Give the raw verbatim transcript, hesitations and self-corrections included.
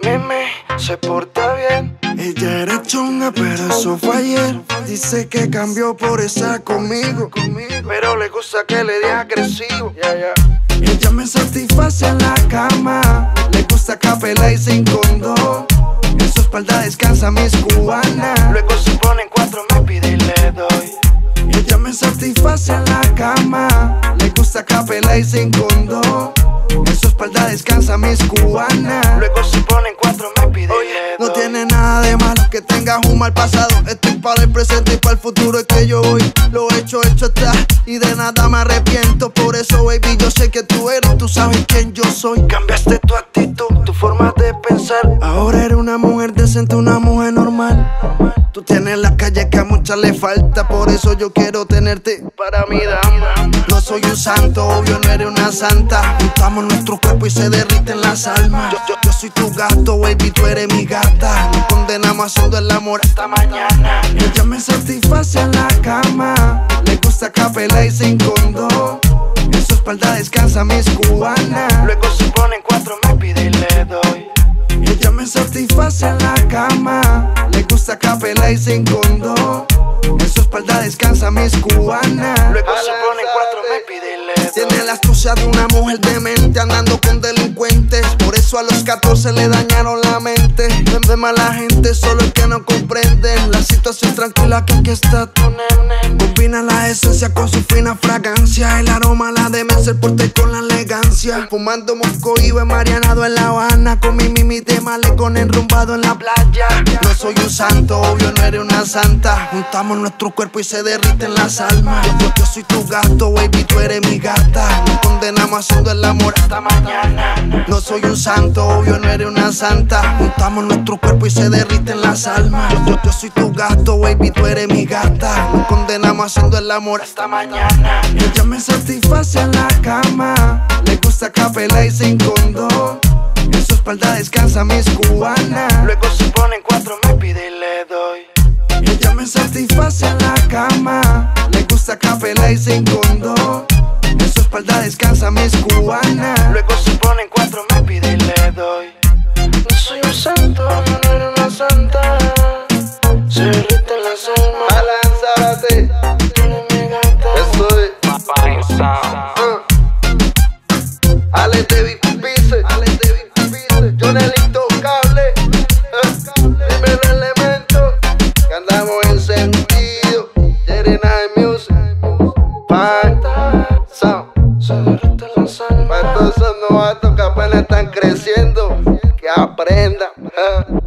meme, se porta bien. Ella era chunga, pero eso fue ayer. Dice que cambió por estar conmigo, conmigo. Pero le gusta que le dé agresivo. Yeah, yeah. Ella me satisface en la cama. Le gusta capela y sin condón. En su espalda descansa mis cubanas. Luego se pone en cuatro, me pide y le doy. Ella me satisface en la cama. Le gusta capela y sin condón. En su espalda descansa mis cubanas. Luego se pone en cuatro, me pide y le doy. No tiene nada de malo que tengas un mal pasado. Estoy para el presente y para el futuro es que yo voy. Lo hecho, hecho está y de nada me arrepiento. Por eso, baby, yo sé que tú eres, tú sabes quién yo soy. Cambiaste tu actitud, tu forma de pensar. Ahora eres una mujer decente, una mujer normal. Tú tienes la calle que a muchas le falta. Por eso yo quiero tenerte para mi dama. No soy un santo, obvio no eres una santa. Juntamos nuestro cuerpo y se derriten las almas. Yo, yo, yo soy tu gato, baby, tú eres mi gata. Nos condenamos haciendo el amor hasta mañana. Ella me satisface en la cama. Le gusta capela y sin condón. En su espalda descansa mis cubanas. Luego se pone en cuatro, me pide y le doy. Ella me satisface en la cama. Le gusta capela y sin condón. En su espalda descansa mis cubanas. Luego se pone en cuatro, me pide y le doy. Tiene la astucia de una mujer demente, andando con delincuentes. Por eso a los catorce le dañaron la mente. Vende mala gente, solo el que no comprende la situación tranquila que aquí está tu nene. Combina la esencia con su fina fragancia. El aroma, la demencia, el porte con la elegancia. Fumando moscoío Marianado en La Habana. Con mi mimi de malecón enrumbado en la playa. No soy un santo, obvio no eres una santa. Juntamos nuestro cuerpo y se derriten las almas. Yo, yo, yo soy tu gato, baby, tú eres mi gata. Nos condenamos haciendo el amor hasta mañana. No soy un santo, obvio no eres una santa. Juntamos nuestro cuerpo y se derriten las almas. Yo, yo, yo soy tu gato, baby, tú eres mi gata. Nos condenamos haciendo el amor hasta mañana. Ella me satisface en la cama. Le gusta capela y sin condón. En su espalda descansa mis cubanas. Luego se pone en cuatro, me pide y le doy. Ella me satisface en la cama. Le gusta capela y sin condón. En su espalda descansa mis cubanas. Luego se pone en cuatro, me pide y le doy. No soy un santo, yo no era una santa. Se derriten las almas. Alánzate. Tiene mi gata. Estoy. Uh. Ale David Pise. Ale David Pise. Jonel Intocable. Primero elemento. Que andamos encendido. Jerry Night Music. Pan. Sound. Se derriten las almas. Para todos esos novatos que apenas están creciendo, que aprendan.